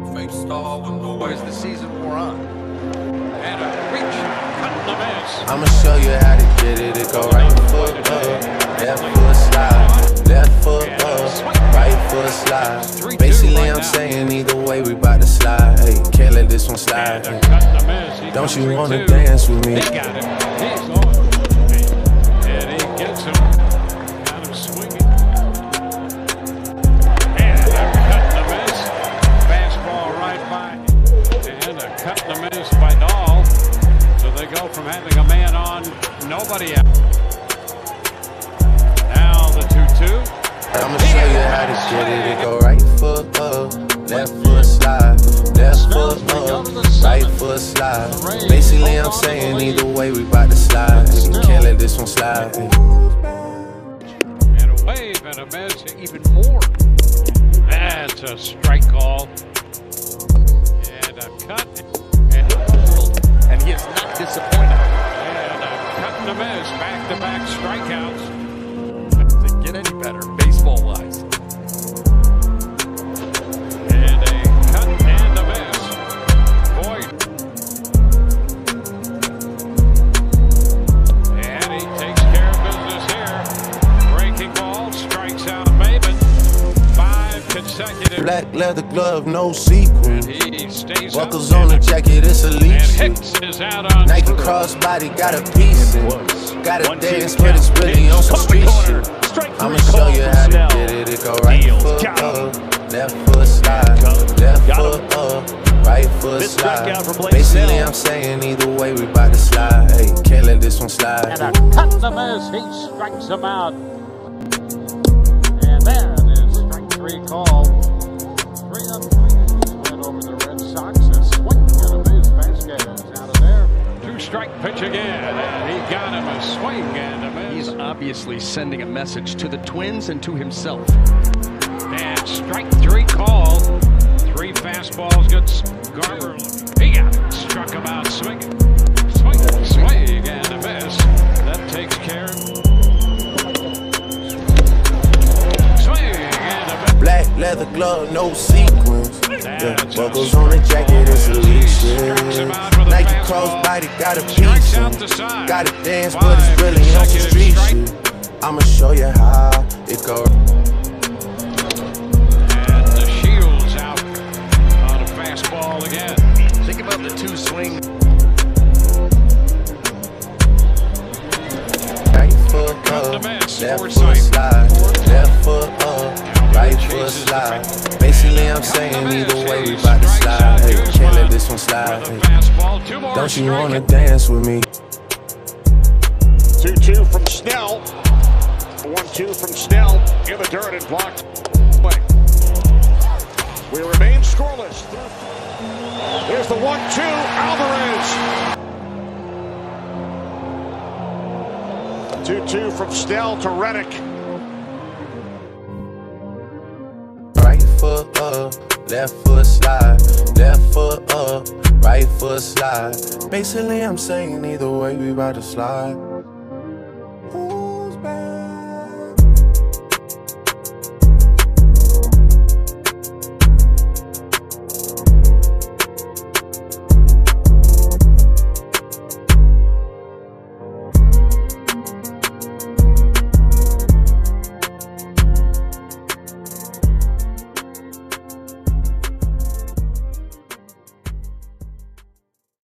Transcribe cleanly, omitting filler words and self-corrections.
Fame star with no way as the season wore on. And a reach, cutting the miss. I'ma show you how to get it. It go right foot up, left foot slide, left foot up, right foot slide. Basically, I'm saying either way we bout to slide. Hey, can't let this one slide. Hey. Don't you wanna dance with me? He got it. He's on. And he gets him. Got him swinging. And a cut and a miss. Fastball right by. And a cut and a miss by Dahl. So they go from having a man on, nobody out. Now the 2-2. I'ma show you how to get it. It go right foot up, left foot slide, left foot up, right foot slide. Basically, I'm saying either way we bout to slide. Hey, can't let this one slide. Hey. And a wave and a miss, even more. That's a strike call. And a cut. And he is not disappointed. And a cut and a miss, back-to-back strikeouts. To get any better, baseball-wise. And a cut and a miss. Boyd. And he takes care of business here. Breaking ball, strikes out Maven. 5 consecutive. Black leather glove, no sequin. He stays Buckles up. on the jacket, it's a And leash. Hicks is out on Nike crossbody, got a piece. Gotta dance, but it's really on some street shit. I'ma show you how to get it. It go right foot up, left foot slide, left foot up, right foot slide. Basically, I'm saying either way we bout to slide. Hey, can't let this one slide. And a cut and a miss, he strikes him out. And that is strike 3 call. 3-3 win over the Red Sox. And swing and a miss. Vasquez out of there. 2-strike pitch again. And he got him a swing and a miss. He's obviously sending a message to the Twins and to himself. And strike 3 call. 3 fastballs. Good Garber. He got it. Struck him out swinging. Swing and a miss. That takes care of swing and a miss. Black leather glove, no sequins. Yeah, buckles on the jacket, it's a leash. Nike crossbody, got a piece. Gotta dance, but it's really on some street shit. I'ma show you how it go. And the Shields out on a fastball again. Think about the 2 swing. Right foot up, left foot slide, left foot up, right foot slide. Basically, I'm saying either way we bout to slide. Hey, can't let this one slide. Hey. Don't you wanna dance with me? 2-2 from Snell. 1-2 from Snell in the dirt and blocked away. We remain scoreless. Here's the 1-2, Alvarez. 2-2 from Snell to Reddick. Right foot up, left foot slide, left foot up, right foot slide. Basically, I'm saying either way we bout to slide.